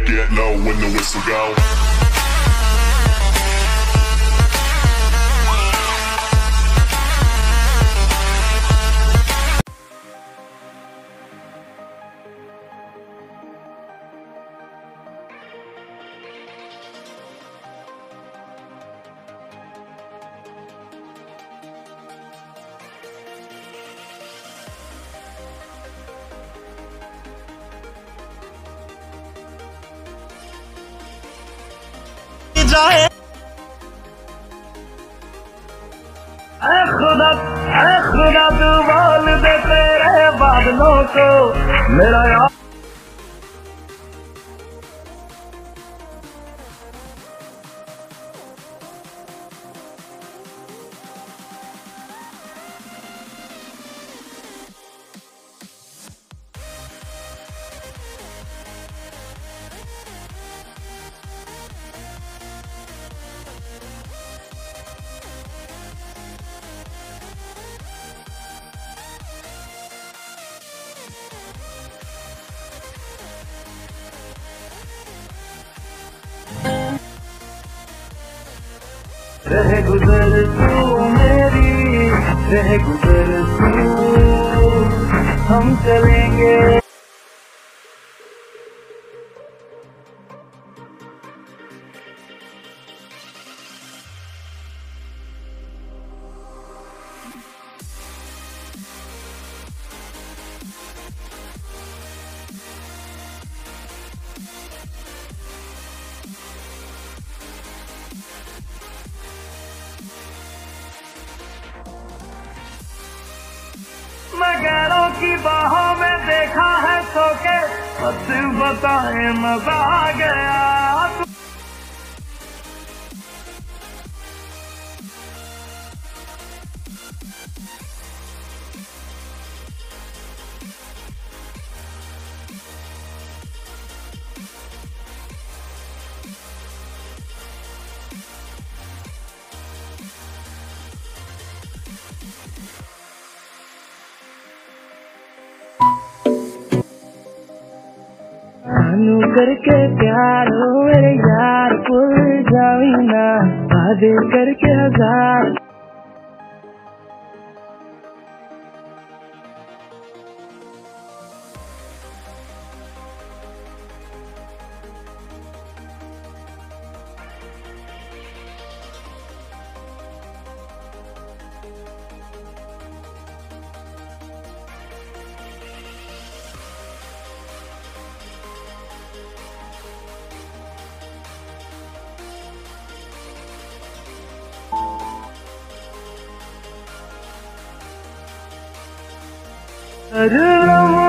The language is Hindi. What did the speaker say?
get low when the whistle go. जाए खुदा तू बोल दे तेरे बादलों को मेरा यार रह गुजर तू मेरी रह गुजर तू हम चलेंगे मैं गैरों की बाहों में देखा है सो के बस बताए मजा आ गया करके प्यार हो मेरे यार भूल जावी ना वादे करके हजार अरे